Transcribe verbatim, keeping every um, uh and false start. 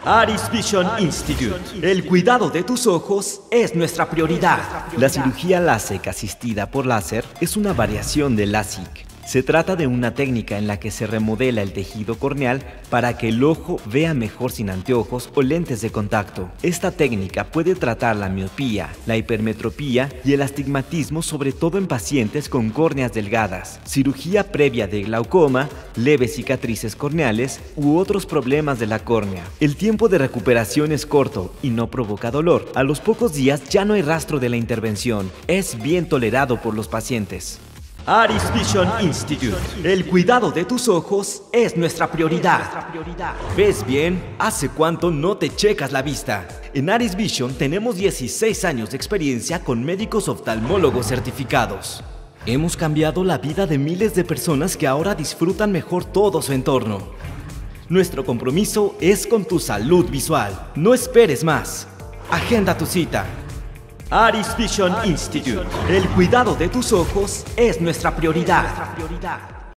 Aris Vision Institute. El cuidado de tus ojos es nuestra prioridad. La cirugía LASIK asistida por láser es una variación de LASIK. Se trata de una técnica en la que se remodela el tejido corneal para que el ojo vea mejor sin anteojos o lentes de contacto. Esta técnica puede tratar la miopía, la hipermetropía y el astigmatismo, sobre todo en pacientes con córneas delgadas, cirugía previa de glaucoma, leves cicatrices corneales u otros problemas de la córnea. El tiempo de recuperación es corto y no provoca dolor. A los pocos días ya no hay rastro de la intervención. Es bien tolerado por los pacientes. Aris Vision Institute. El cuidado de tus ojos es nuestra prioridad. ¿Ves bien? ¿Hace cuánto no te checas la vista? En Aris Vision tenemos dieciséis años de experiencia con médicos oftalmólogos certificados. Hemos cambiado la vida de miles de personas que ahora disfrutan mejor todo su entorno. Nuestro compromiso es con tu salud visual. No esperes más. Agenda tu cita. Aris Vision Institute. El cuidado de tus ojos es nuestra prioridad.